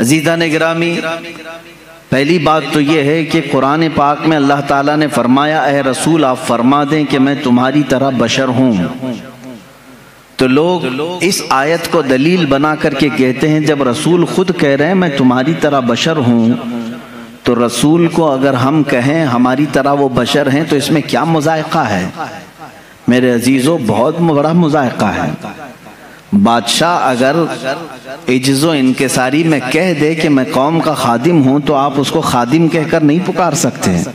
عزیزان گرامی، پہلی بات تو یہ ہے کہ قرآن پاک میں اللہ تعالیٰ نے فرمایا اے رسول آپ فرما دیں کہ میں تمہاری طرح بشر ہوں۔ تو لوگ اس آیت کو دلیل بنا کر کے کہتے ہیں جب رسول خود کہہ رہے ہیں میں تمہاری طرح بشر ہوں، تو رسول کو اگر ہم کہیں ہماری طرح وہ بشر ہیں تو اس میں کیا مذائقہ ہے؟ میرے عزیزو بہت بڑا مذائقہ ہے۔ بادشاہ اگر عجز و انکساری میں کہہ دے کہ میں قوم کا خادم ہوں تو آپ اس کو خادم کہہ کر نہیں پکار سکتے ہیں۔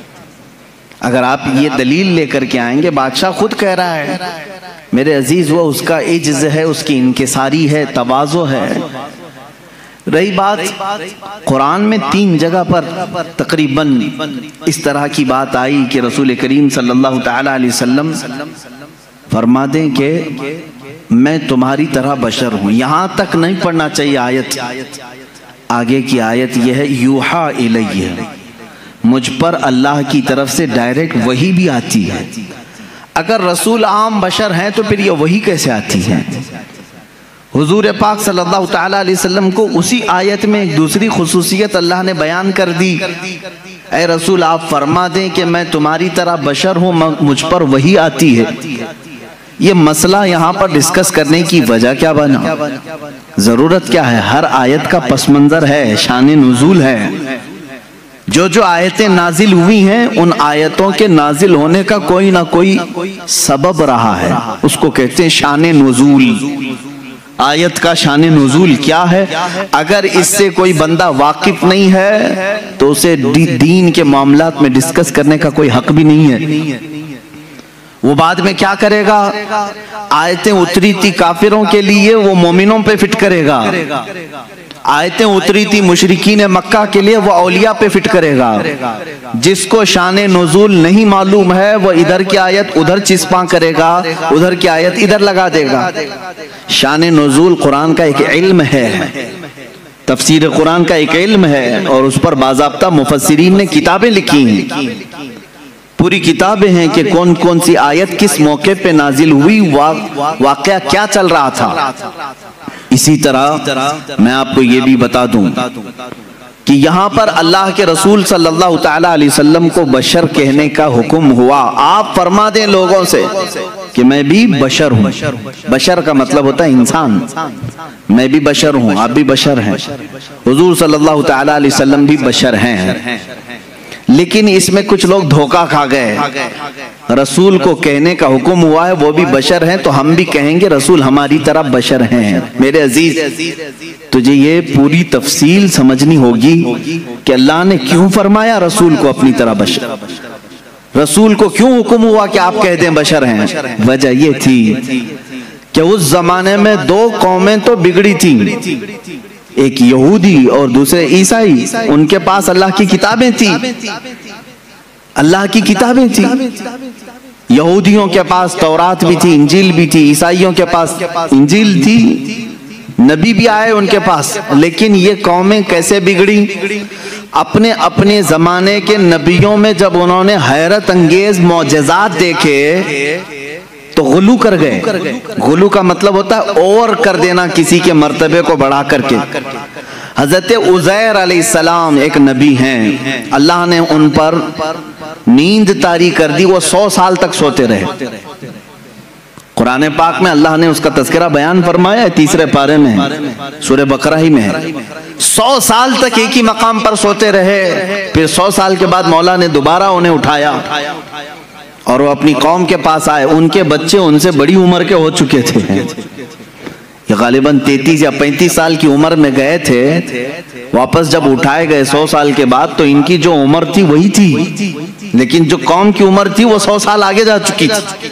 اگر آپ یہ دلیل لے کر کے آئیں گے بادشاہ خود کہہ رہا ہے، میرے عزیز وہ اس کا عجز ہے، اس کی انکساری ہے، تواضع ہے۔ رہی بات قرآن میں 3 جگہ پر تقریباً اس طرح کی بات آئی کہ رسول کریم صلی اللہ تعالی علیہ وسلم فرما دیں کہ میں تمہاری طرح بشر ہوں۔ یہاں تک نہیں پڑھنا چاہیے آیت، آگے کی آیت یہ ہے یوحا الیہ، مجھ پر اللہ کی طرف سے ڈائریکٹ وحی بھی آتی ہے۔ اگر رسول عام بشر ہیں تو پھر یہ وحی کیسے آتی ہے؟ حضور پاک صلی اللہ تعالی علیہ وسلم کو اسی آیت میں ایک دوسری خصوصیت اللہ نے بیان کر دی، اے رسول آپ فرما دیں کہ میں تمہاری طرح بشر ہوں، مجھ پر وحی آتی ہے۔ یہ مسئلہ یہاں پر ڈسکس کرنے کی وجہ کیا بنا؟ ضرورت کیا ہے؟ ہر آیت کا پس منظر ہے، شان نزول ہے۔ جو آیتیں نازل ہوئی ہیں ان آیتوں کے نازل ہونے کا کوئی نہ کوئی سبب رہا ہے، اس کو کہتے ہیں شان نزول۔ آیت کا شان نزول کیا ہے؟ اگر اس سے کوئی بندہ واقف نہیں ہے تو اسے دین کے معاملات میں ڈسکس کرنے کا کوئی حق بھی نہیں ہے۔ وہ بعد میں کیا کرے گا؟ آیتیں اتری تھی کافروں کے لیے وہ مومنوں پہ فٹ کرے گا، آیتیں اتری تھی مشرکین مکہ کے لیے وہ اولیاء پہ فٹ کرے گا۔ جس کو شان نزول نہیں معلوم ہے وہ ادھر کی آیت ادھر چسپاں کرے گا، ادھر کی آیت ادھر لگا دے گا۔ شان نزول قرآن کا ایک علم ہے، تفسیر قرآن کا ایک علم ہے، اور اس پر باضابطہ مفسرین نے کتابیں لکھی ہیں، پوری کتابیں ہیں کہ کون کون سی آیت کس موقع پہ نازل ہوئی، واقعہ کیا چل رہا تھا۔ اسی طرح میں آپ کو یہ بھی بتا دوں کہ یہاں پر اللہ کے رسول صلی اللہ تعالی علیہ وسلم کو بشر کہنے کا حکم ہوا۔ آپ فرما دیں لوگوں سے کہ میں بھی بشر ہوں۔ بشر کا مطلب ہوتا ہے انسان، میں بھی بشر ہوں، آپ بھی بشر ہیں، حضور صلی اللہ تعالی علیہ وسلم بھی بشر ہیں۔ لیکن اس میں کچھ لوگ دھوکہ کھا گئے، رسول کو کہنے کا حکم ہوا ہے وہ بھی بشر ہیں تو ہم بھی کہیں گے رسول ہماری طرح بشر ہیں۔ میرے عزیز تجھے یہ پوری تفصیل سمجھنی ہوگی کہ اللہ نے کیوں فرمایا رسول کو اپنی طرح بشر، رسول کو کیوں حکم ہوا کہ آپ کہہ دیں بشر ہیں۔ وجہ یہ تھی کہ اس زمانے میں 2 قومیں تو بگڑی تھیں، ایک یہودی اور دوسرے عیسائی، ان کے پاس اللہ کی کتابیں تھیں، اللہ کی کتابیں تھیں۔ یہودیوں کے پاس تورات بھی تھی، انجیل بھی تھی، عیسائیوں کے پاس انجیل تھی، نبی بھی آئے ان کے پاس۔ لیکن یہ قومیں کیسے بگڑی؟ اپنے اپنے زمانے کے نبیوں میں جب انہوں نے حیرت انگیز معجزات دیکھے تو غلو کر گئے۔ غلو کا مطلب ہوتا ہے اور کر دینا کسی کے مرتبے کو بڑھا کر کے۔ حضرت عزیر علیہ السلام ایک نبی ہیں، اللہ نے ان پر نیند طاری کر دی، وہ 100 سال تک سوتے رہے۔ قرآن پاک میں اللہ نے اس کا تذکرہ بیان فرمایا ہے 3 پارے میں، سورہ بقرہ ہی میں ہے۔ 100 سال تک ایک ہی مقام پر سوتے رہے، پھر 100 سال کے بعد مولا نے دوبارہ انہیں اٹھایا اور وہ اپنی قوم کے پاس آئے۔ ان کے بچے ان سے بڑی عمر کے ہو چکے تھے، یہ غالباً 33 یا 35 سال کی عمر میں گئے تھے، واپس جب اٹھائے گئے 100 سال کے بعد تو ان کی جو عمر تھی وہی تھی، لیکن جو قوم کی عمر تھی وہ 100 سال آگے جا چکی تھی۔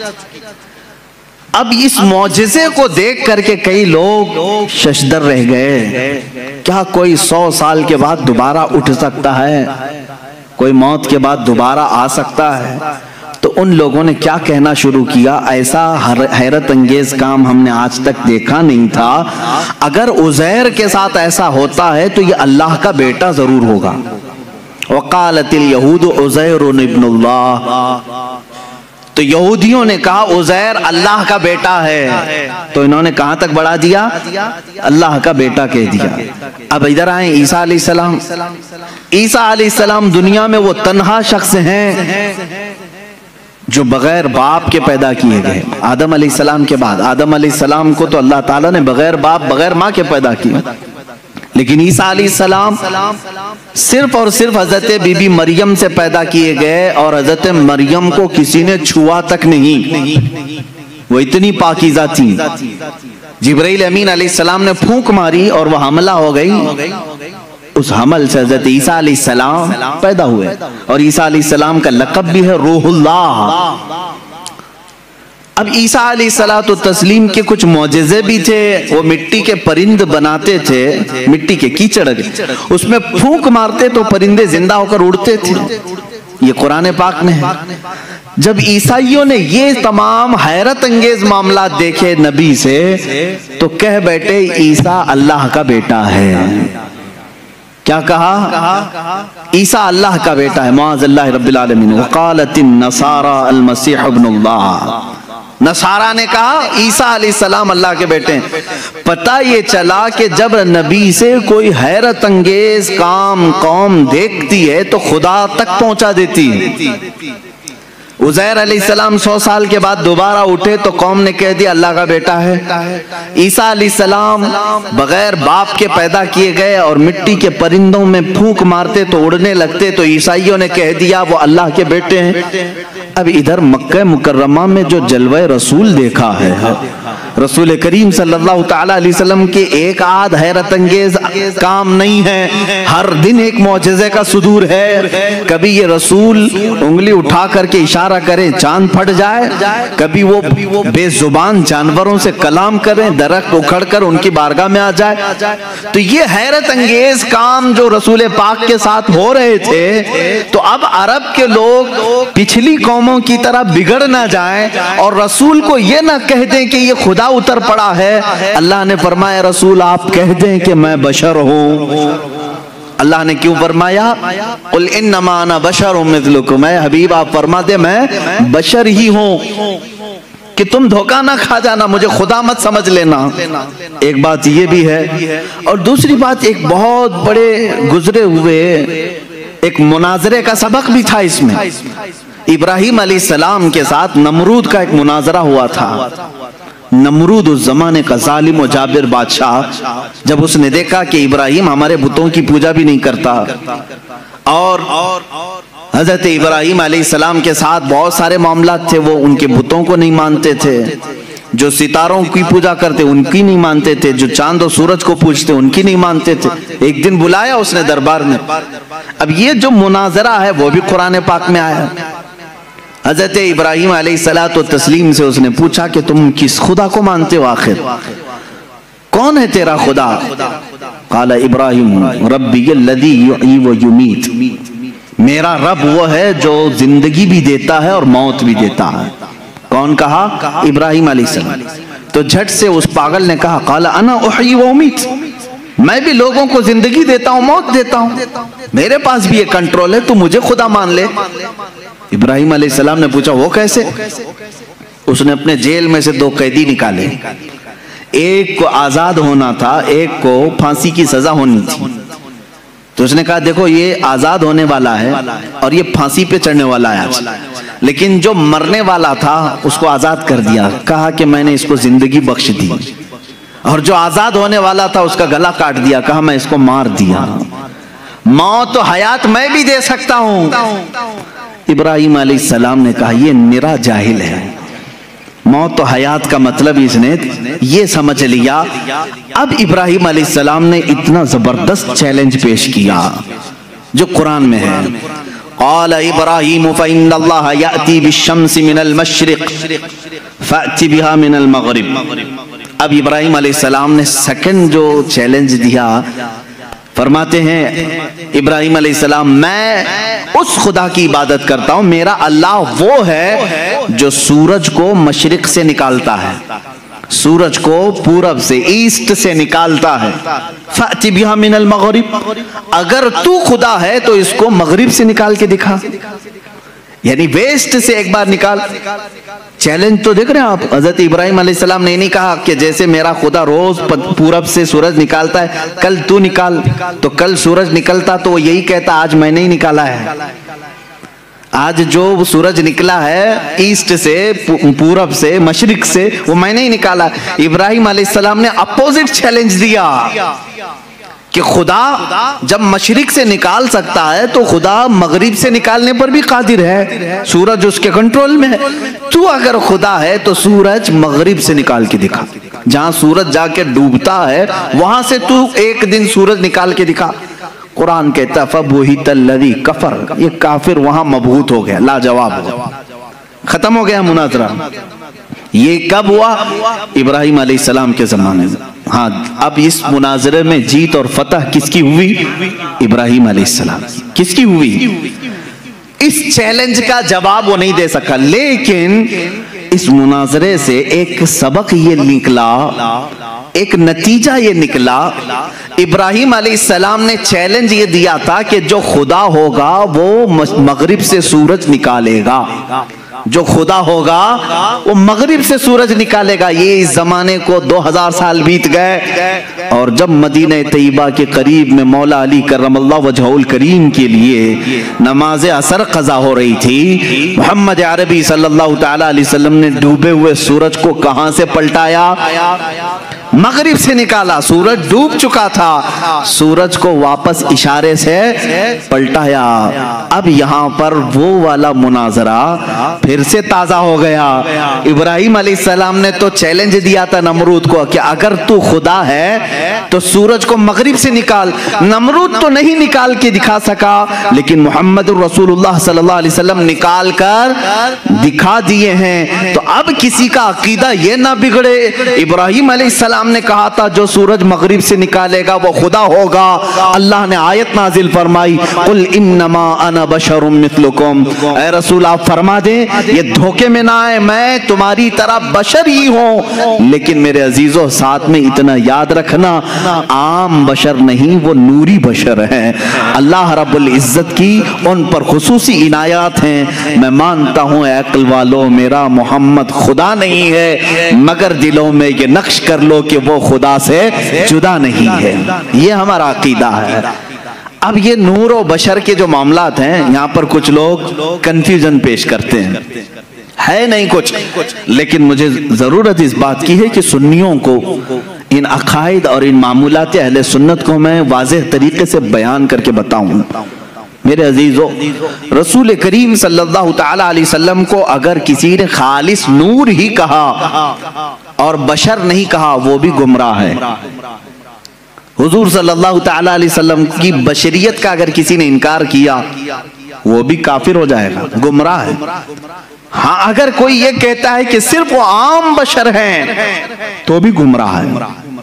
اب اس معجزے کو دیکھ کر کے کئی لوگ ششدر رہ گئے، کیا کوئی 100 سال کے بعد دوبارہ اٹھ سکتا ہے؟ کوئی موت کے بعد دوبارہ آ سکتا ہے؟ تو ان لوگوں نے کیا کہنا شروع کیا، ایسا حیرت انگیز کام ہم نے آج تک دیکھا نہیں تھا، اگر عزیر کے ساتھ ایسا ہوتا ہے تو یہ اللہ کا بیٹا ضرور ہوگا۔ وقالت الیہود عزیر ابن اللہ، تو یہودیوں نے کہا عزیر اللہ کا بیٹا ہے، تو انہوں نے کہاں تک بڑھا دیا؟ اللہ کا بیٹا کہہ دیا۔ اب ادھر آئیں عیسیٰ علیہ السلام۔ عیسیٰ علیہ السلام دنیا میں وہ تنہا شخص ہیں جو بغیر باپ کے پیدا کیے گئے۔ آدم علیہ السلام کے بعد، آدم علیہ السلام کو تو اللہ تعالیٰ نے بغیر باپ بغیر ماں کے پیدا کیا، لیکن عیسیٰ علیہ السلام صرف اور صرف حضرت بی بی مریم سے پیدا کیے گئے، اور حضرت مریم کو کسی نے چھوا تک نہیں، وہ اتنی پاکیزہ تھی۔ جبرائیل امین علیہ السلام نے پھونک ماری اور وہ حملہ ہو گئی، اس حمل سے حضرت عیسیٰ علیہ السلام پیدا ہوئے، اور عیسیٰ علیہ السلام کا لقب بھی ہے روح اللہ۔ اب عیسیٰ علیہ السلام کے کچھ معجزے بھی تھے، وہ مٹی کے پرند بناتے تھے، مٹی کے کیچڑ اس میں پھونک مارتے تو پرندے زندہ ہو کر اڑتے تھے، یہ قرآن پاک میں ہے۔ جب عیسائیوں نے یہ تمام حیرت انگیز معاملات دیکھے نبی سے تو کہہ بیٹھے عیسیٰ اللہ کا بیٹا ہے۔ کیا کہا؟ عیسیٰ اللہ کا بیٹا ہے، معاذ اللہ رب العالمین۔ وقالت النصارى المسیح ابن اللہ، نصارہ نے کہا عیسیٰ علیہ السلام اللہ کے بیٹے ہیں۔ پتہ یہ چلا کہ جب نبی سے کوئی حیرت انگیز کام قوم دیکھتی ہے تو خدا تک پہنچا دیتی ہے۔ عزیر علیہ السلام 100 سال کے بعد دوبارہ اٹھے تو قوم نے کہہ دیا اللہ کا بیٹا ہے۔ عیسیٰ علیہ السلام بغیر باپ کے پیدا کیے گئے اور مٹی کے پرندوں میں پھونک مارتے تو اڑنے لگتے، تو عیسائیوں نے کہہ دیا وہ اللہ کے بیٹے ہیں۔ اب ادھر مکہ مکرمہ میں جو جلوہ رسول دیکھا ہے، رسول کریم صلی اللہ تعالیٰ علیہ وسلم کے ایک آدھ حیرت انگیز کام نہیں ہے، ہر دن ایک معجزے کا صدور ہے۔ کبھی یہ رسول انگلی اٹھا کر کے اشارہ کریں چاند پھٹ جائے، کبھی وہ بے زبان جانوروں سے کلام کریں درخت اکھڑ کر ان کی بارگاہ میں آ جائے۔ تو یہ حیرت انگیز کام جو رسول پاک کے ساتھ ہو رہے تھے، تو اب عرب کے لوگ پچھلی قوموں کی طرح بگڑ نہ جائیں اور رسول کو یہ نہ کہہ دیں کہ یہ خدا اتر پڑا ہے۔ اللہ نے فرمایا رسول آپ کہہ دیں کہ میں بشر ہوں۔ اللہ نے کیوں فرمایا؟ قل انما انا بشر مثلکم، اے حبیب آپ فرما دے میں بشر ہی ہوں، کہ تم دھوکہ نہ کھا جانا، مجھے خدا مت سمجھ لینا۔ ایک بات یہ بھی ہے، اور دوسری بات ایک بہت بڑے گزرے ہوئے ایک مناظرے کا سبق بھی تھا اس میں۔ ابراہیم علیہ السلام کے ساتھ نمرود کا ایک مناظرہ ہوا تھا۔ نمرود اس زمانے کا ظالم و جابر بادشاہ، جب اس نے دیکھا کہ ابراہیم ہمارے بتوں کی پوجا بھی نہیں کرتا، اور حضرت ابراہیم علیہ السلام کے ساتھ بہت سارے معاملات تھے، وہ ان کے بتوں کو نہیں مانتے تھے، جو ستاروں کی پوجا کرتے ان کی نہیں مانتے تھے، جو چاند و سورج کو پوجتے ان کی نہیں مانتے تھے۔ ایک دن بلایا اس نے دربار میں۔ اب یہ جو مناظرہ ہے وہ بھی قرآن پاک میں آیا۔ حضرت ابراہیم علیہ السلام سے اس نے پوچھا کہ تم کس خدا کو مانتے ہو، آخر کون ہے تیرا خدا؟ قال ابراہیم ربی الذی یحیی و یمیت، میرا رب وہ ہے جو زندگی بھی دیتا ہے اور موت بھی دیتا ہے۔ کون کہا؟ ابراہیم علیہ السلام۔ تو جھٹ سے اس پاگل نے کہا قال انا احیی و امیت، میں بھی لوگوں کو زندگی دیتا ہوں موت دیتا ہوں، میرے پاس بھی یہ کنٹرول ہے، تو مجھے خدا مان لے۔ ابراہیم علیہ السلام نے پوچھا وہ کیسے؟ اس نے اپنے جیل میں سے 2 قیدی نکالے، ایک کو آزاد ہونا تھا، ایک کو پھانسی کی سزا ہونی تھی۔ تو اس نے کہا دیکھو یہ آزاد ہونے والا ہے اور یہ پھانسی پہ چڑھنے والا ہے، لیکن جو مرنے والا تھا اس کو آزاد کر دیا، کہا کہ میں نے اس کو زندگی بخش دی، اور جو آزاد ہونے والا تھا اس کا گلا کاٹ دیا، کہا میں اس کو مار دیا۔ موت و حیات میں بھی دے سکتا ہوں۔ ابراہیم علیہ السلام نے کہا یہ نرا جاہل ہے، موت و حیات کا مطلب اس نے یہ سمجھ لیا۔ اب ابراہیم علیہ السلام نے اتنا زبردست چیلنج پیش کیا جو قرآن میں ہے۔ قال ابراہیم فإن اللہ یأتی بالشمس من المشرق فأت بها من المغرب۔ اب ابراہیم علیہ السلام نے سیکنڈ جو چیلنج دیا، فرماتے ہیں ابراہیم علیہ السلام میں اس خدا کی عبادت کرتا ہوں، میرا اللہ وہ ہے جو سورج کو مشرق سے نکالتا ہے، سورج کو پورب سے ایسٹ سے نکالتا ہے۔ فأتی بها من المغرب، اگر تو خدا ہے تو اس کو مغرب سے نکال کے دکھا۔ یعنی ویسٹ سے ایک بار نکال. چیلنج تو دیکھ رہے ہیں آپ. حضرت ابراہیم علیہ السلام نے نہیں کہا کہ جیسے میرا خدا روز پورب سے سورج نکالتا ہے کل تو نکال. تو کل سورج نکلتا تو وہ یہی کہتا آج میں نے ہی نکالا ہے. آج جو سورج نکلا ہے ایسٹ سے, پورب سے, مشرق سے, وہ میں نے ہی نکالا. ابراہیم علیہ السلام نے اپوزٹ چیلنج دیا کہ خدا جب مشرق سے نکال سکتا ہے تو خدا مغرب سے نکالنے پر بھی قادر ہے. سورج اس کے کنٹرول میں ہے. تو اگر خدا ہے تو سورج مغرب سے نکال کے دکھا. جہاں سورج جا کے ڈوبتا ہے وہاں سے تو ایک دن سورج نکال کے دکھا. قرآن کہتا فَبُهِتَ الَّذِي كَفَرَ, یہ کافر وہاں مبہوت ہو گیا, لاجواب ہو گیا, ختم ہو گیا مناظرہ. یہ کب ہوا؟ ابراہیم علیہ السلام کے زمانے میں. ہاں, اب اس مناظرے میں جیت اور فتح کس کی ہوئی؟ ابراہیم علیہ السلام. کس کی ہوئی؟ اس چیلنج کا جواب وہ نہیں دے سکا, لیکن اس مناظرے سے ایک سبق یہ نکلا, ایک نتیجہ یہ نکلا. ابراہیم علیہ السلام نے چیلنج یہ دیا تھا کہ جو خدا ہوگا وہ مغرب سے سورج نکالے گا. جو خدا ہوگا وہ مغرب سے سورج نکالے گا. یہ اس زمانے کو 2000 سال بیت گئے, اور جب مدینہ طیبہ کے قریب میں مولا علی کرم اللہ وجہہ الکریم کے لیے نماز عصر قضا ہو رہی تھی, محمد عربی صلی اللہ تعالی علیہ وسلم نے ڈوبے ہوئے سورج کو کہاں سے پلٹایا؟ مغرب سے نکالا. سورج ڈوب چکا تھا, سورج کو واپس اشارے سے پلٹایا. اب یہاں پر وہ والا مناظرہ پھر سے تازہ ہو گیا. ابراہیم علیہ السلام نے تو چیلنج دیا تھا نمرود کو کہ اگر تو خدا ہے تو سورج کو مغرب سے نکال. نمرود تو نہیں نکال کے دکھا سکا, لیکن محمد الرسول اللہ صلی اللہ علیہ وسلم نکال کر دکھا دیے ہیں. تو اب کسی کا عقیدہ یہ نہ بگڑے. ابراہیم علیہ السلام نے کہا تھا جو سورج مغرب سے نکالے گا وہ خدا ہوگا. اللہ نے آیت نازل فرمائی قل انما انا بشر مثلکم, اے رسول آپ فرما دیں یہ دھوکے میں نہ آئے, میں تمہاری طرح بشر ہی ہوں. لیکن میرے عزیزو ساتھ میں اتنا یاد رکھنا, عام بشر نہیں, وہ نوری بشر ہیں. اللہ رب العزت کی ان پر خصوصی عنایات ہیں. میں مانتا ہوں اے عقل والو میرا محمد خدا نہیں ہے, مگر دلوں میں یہ نقش کر لو کہ وہ خدا سے جدا نہیں ہے. یہ ہمارا عقیدہ ہے. اب یہ نور و بشر کے جو معاملات ہیں یہاں پر کچھ لوگ کنفیوژن پیش کرتے ہیں, ہے نہیں کچھ, لیکن مجھے ضرورت اس بات کی ہے کہ سنیوں کو ان عقائد اور ان معمولات اہل سنت کو میں واضح طریقے سے بیان کر کے بتاؤں. میرے عزیزو, رسول کریم صلی اللہ تعالی علیہ وسلم کو اگر کسی نے خالص نور ہی کہا اور بشر نہیں کہا وہ بھی گمراہ ہے. حضور صلی اللہ تعالی علیہ وسلم کی بشریت کا اگر کسی نے انکار کیا وہ بھی کافر ہو جائے گا, گمراہ ہے. ہاں, اگر کوئی یہ کہتا ہے کہ صرف وہ عام بشر ہیں تو بھی گمراہ ہے.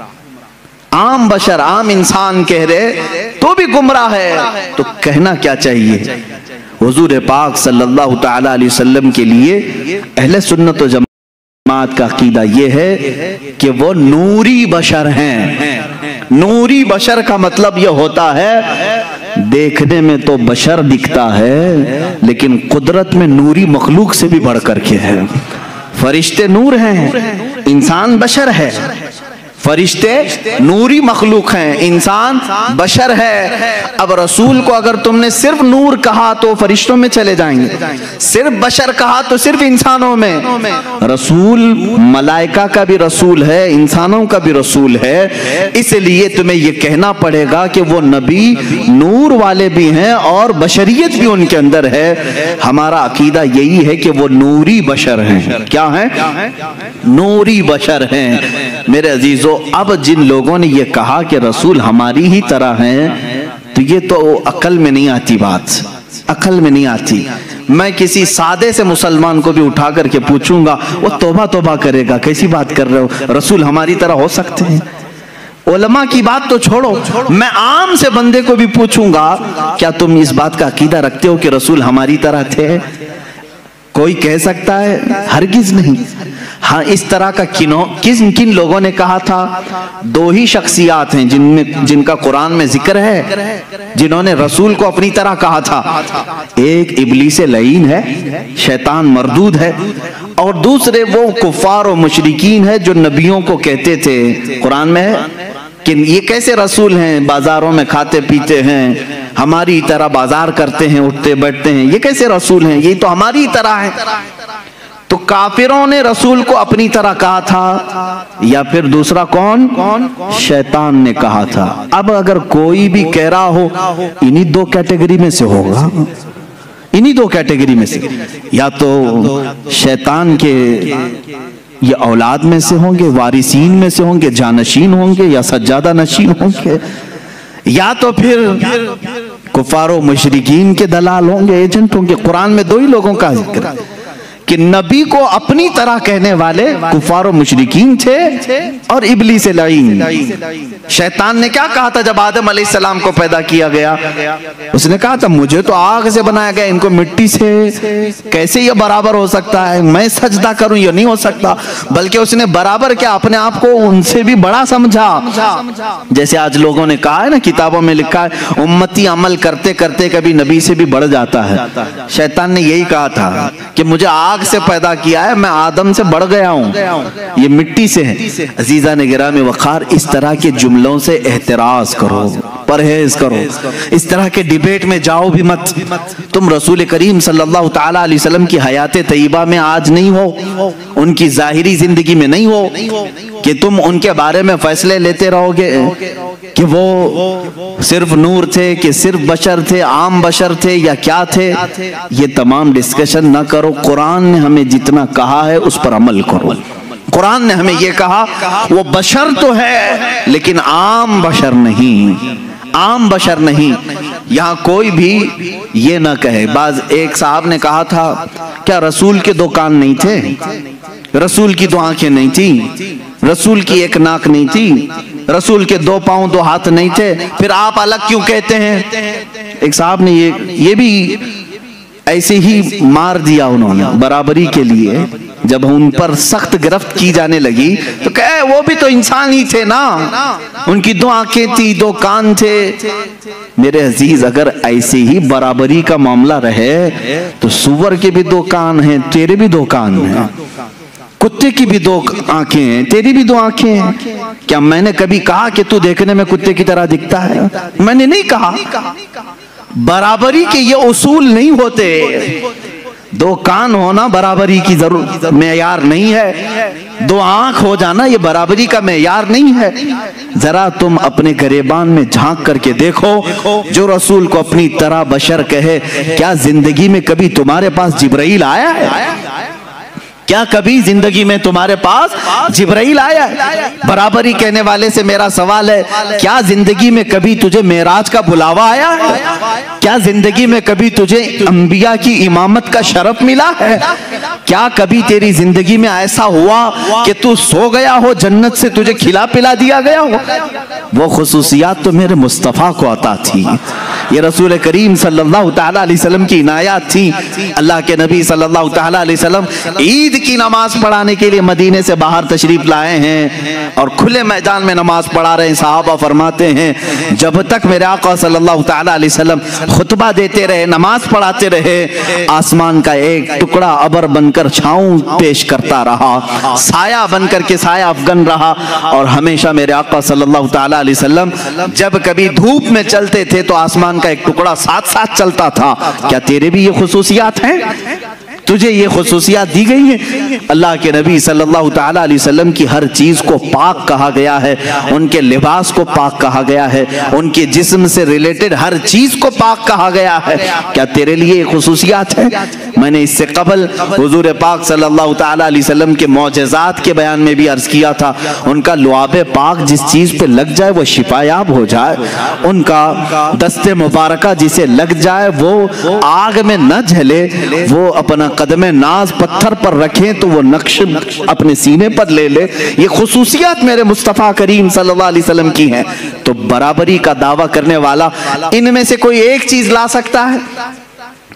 عام بشر, عام انسان کہہ رہے تو بھی گمراہ ہے. تو کہنا کیا چاہیے؟ حضور پاک صلی اللہ تعالی علیہ وسلم کے لیے اہل سنت و جماعت کا عقیدہ یہ ہے کہ وہ نوری بشر ہیں. نوری بشر کا مطلب یہ ہوتا ہے دیکھنے میں تو بشر دکھتا ہے لیکن قدرت میں نوری مخلوق سے بھی بڑھ کر کے ہے. فرشتے نور ہیں, انسان بشر ہے. فرشتے نوری مخلوق ہیں, انسان بشر ہے. اب رسول کو اگر تم نے صرف نور کہا تو فرشتوں میں چلے جائیں گے, صرف بشر کہا تو صرف انسانوں میں. رسول ملائکہ کا بھی رسول ہے, انسانوں کا بھی رسول ہے. اس لیے تمہیں یہ کہنا پڑے گا کہ وہ نبی نور والے بھی ہیں اور بشریت بھی ان کے اندر ہے. ہمارا عقیدہ یہی ہے کہ وہ نوری بشر ہیں. کیا ہیں؟ نوری بشر ہیں. میرے عزیزو, اب جن لوگوں نے یہ کہا کہ رسول ہماری ہی طرح ہیں تو یہ تو عقل میں نہیں آتی بات, عقل میں نہیں آتی. میں کسی سادے سے مسلمان کو بھی اٹھا کر کے پوچھوں گا وہ توبہ توبہ کرے گا, کیسی بات کر رہے ہو, رسول ہماری طرح ہو سکتے ہیں؟ علماء کی بات تو چھوڑو, میں عام سے بندے کو بھی پوچھوں گا کیا تم اس بات کا عقیدہ رکھتے ہو کہ رسول ہماری طرح تھے؟ کوئی کہہ سکتا ہے؟ ہرگز نہیں. ہاں اس طرح کا کن لوگوں نے کہا تھا؟ دو ہی شخصیات ہیں جن کا قرآن میں ذکر ہے جنہوں نے رسول کو اپنی طرح کہا تھا. ایک ابلیس لعین ہے، شیطان مردود ہے، اور دوسرے وہ کفار و مشرکین ہے جو نبیوں کو کہتے تھے. قرآن میں ہے کہ یہ کیسے رسول ہیں، بازاروں میں کھاتے پیتے ہیں، ہماری طرح بازار کرتے ہیں، اٹھتے بیٹھتے ہیں، یہ کیسے رسول ہیں، یہ تو ہماری طرح ہے. تو کافروں نے رسول کو اپنی طرح کہا تھا، یا پھر دوسرا کون؟ شیطان نے کہا تھا. اب اگر کوئی بھی کہہ رہا ہو، انہی دو کیٹیگری میں سے ہوگا، انہی دو کیٹیگری میں سے، یا تو شیطان کے یہ اولاد میں سے ہوں گے، وارثین میں سے ہوں گے، جانشین ہوں گے، یا سجادہ نشین ہوں گے، یا تو پھر کفار و مشرکین کے دلال ہوں گے، ایجنٹ ہوں گے. قرآن میں دو ہی لوگوں کا ذکر ہے کہ نبی کو اپنی طرح کہنے والے کفار و مشرکین تھے اور ابلیس لعین. شیطان نے کیا کہا تھا جب آدم علیہ السلام کو پیدا کیا گیا؟ اس نے کہا تھا مجھے تو آگ سے بنایا گیا، ان کو مٹی سے، کیسے یہ برابر ہو سکتا ہے، میں سجدہ کروں یہ نہیں ہو سکتا. بلکہ اس نے برابر کیا، اپنے آپ کو ان سے بھی بڑا سمجھا. جیسے آج لوگوں نے کہا ہے نا، کتابوں میں لکھا ہے امتی عمل کرتے کرتے کبھی نبی سے بھی بڑھ جاتا ہے. شیطان نے یہی کہا تھا کہ مجھے آگ سے پیدا کیا ہے، میں آدم سے بڑھ گیا ہوں، یہ مٹی سے ہے. عزیزان گرامی وقار، اس طرح کے جملوں سے احتراز کرو، پرہیز کرو. اس طرح کے ڈیبیٹ میں جاؤ بھی مت. تم رسول کریم صلی اللہ تعالیٰ علیہ وسلم کی حیات طیبہ میں آج نہیں ہو، ان کی ظاہری زندگی میں نہیں ہو کہ تم ان کے بارے میں فیصلے لیتے رہو گے کہ وہ صرف نور تھے، کہ صرف بشر تھے، عام بشر تھے، یا کیا تھے. یہ تمام ڈسکشن نہ کرو. قرآن نے ہمیں جتنا کہا ہے اس پر عمل کرو. قرآن نے ہمیں یہ کہا وہ بشر تو ہے لیکن عام بشر نہیں، عام بشر نہیں. یہاں کوئی بھی یہ نہ کہے. ایک صاحب نے کہا تھا کیا رسول کے دو کان نہیں تھے، رسول کی دو آنکھیں نہیں تھی، رسول کی ایک ناک نہیں تھی، رسول کے دو پاؤں دو ہاتھ نہیں تھے، پھر آپ الگ کیوں کہتے ہیں؟ ایک صاحب نے یہ بھی ایسے ہی مار دیا انہوں نے برابری کے لیے. جب ان پر سخت گرفت کی جانے لگی تو کہے وہ بھی تو انسان ہی تھے نا، ان کی دو آنکھیں تھی، دو کان تھے. میرے عزیز، اگر ایسے ہی برابری کا معاملہ رہے تو سور کے بھی دو کان ہیں، تیرے بھی دو کان ہیں، کتے کی بھی دو آنکھیں ہیں، تیری بھی دو آنکھیں ہیں. کیا میں نے کبھی کہا کہ تو دیکھنے میں کتے کی طرح دکھتا ہے؟ میں نے نہیں کہا. برابری کے یہ اصول نہیں ہوتے. دو کان ہونا برابری کی ضرورت معیار نہیں ہے، دو آنکھ ہو جانا یہ برابری کا معیار نہیں ہے. ذرا تم اپنے گریبان میں جھانک کر کے دیکھو، جو رسول کو اپنی طرح بشر کہے، کیا زندگی میں کبھی تمہارے پاس جبرائیل آیا ہے؟ کیا کبھی زندگی میں تمہارے پاس جبرائیل آیا ہے؟ برابری کہنے والے سے میرا سوال ہے، کیا زندگی میں کبھی تجھے معراج کا بلاوا آیا ہے؟ کیا زندگی میں کبھی تجھے انبیاء کی امامت کا شرف ملا ہے؟ کیا کبھی تیری زندگی میں ایسا ہوا کہ تو سو گیا ہو، جنت سے تجھے کھلا پلا دیا گیا ہو؟ وہ خصوصیات تو میرے مصطفیٰ کو عطا تھی، یہ رسول کریم صلی اللہ تعالیٰ علیہ وسلم کی عنایات تھی. اللہ کے نبی صلی اللہ تعالیٰ علیہ وسلم عید کی نماز پڑھانے کے لیے مدینے سے باہر تشریف لائے ہیں اور کھلے میدان میں نماز پڑھا رہے ہیں. صحابہ فرماتے ہیں جب تک میرے آقا صلی اللہ تعالیٰ علیہ وسلم خطبہ دیتے رہے، نماز پڑھاتے رہے، آسمان کا ایک ٹکڑا ابر بن کر چھاؤں پیش کرتا رہا، سایہ بن کر کے سایہ افغن رہا. اور ہمیشہ میرے آقا صلی اللہ تعالیٰ علیہ وسلم جب کبھی دھوپ میں چلتے تھے تو آسمان کا ایک ٹکڑا ساتھ ساتھ چلتا تھا. کیا تیرے بھی یہ خصوصیات ہیں؟ تجھے یہ خصوصیات دی گئی ہیں؟ اللہ کے نبی صلی اللہ تعالیٰ علیہ وسلم کی ہر چیز کو پاک کہا گیا ہے، ان کے لباس کو پاک کہا گیا ہے، ان کے جسم سے ریلیٹڈ ہر چیز کو پاک کہا گیا ہے. کیا تیرے لیے یہ خصوصیات ہیں؟ میں نے اس سے قبل حضور پاک صلی اللہ تعالیٰ علیہ وسلم کے معجزات کے بیان میں بھی عرض کیا تھا، ان کا لعاب پاک جس چیز پہ لگ جائے وہ شفا یاب ہو جائے، ان کا دست مبارکہ جسے لگ جائے وہ آگ میں نہ جھلے، وہ اپنا قدم ناز پتھر پر رکھیں تو وہ نقش اپنے سینے پر لے لے. یہ خصوصیات میرے مصطفیٰ کریم صلی اللہ علیہ وسلم کی ہیں. تو برابری کا دعویٰ کرنے والا ان میں سے کوئی ایک چیز لا سکتا ہے؟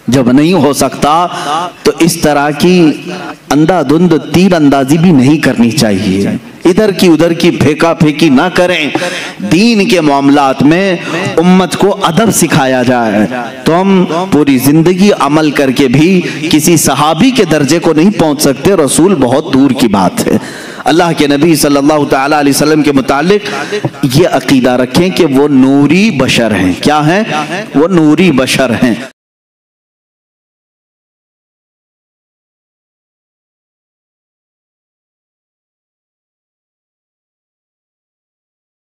جب نہیں ہو سکتا تو اس طرح کی اندھا دھند تیر اندازی بھی نہیں کرنی چاہیے، ادھر کی ادھر کی پھینکا پھینکی نہ کریں۔ دین کے معاملات میں امت کو ادب سکھایا جائے تو ہم پوری زندگی عمل کر کے بھی کسی صحابی کے درجے کو نہیں پہنچ سکتے، رسول بہت دور کی بات ہے۔ اللہ کے نبی صلی اللہ تعالیٰ علیہ وسلم کے متعلق یہ عقیدہ رکھیں کہ وہ نوری بشر ہیں۔ کیا ہیں؟ وہ نوری بشر ہیں۔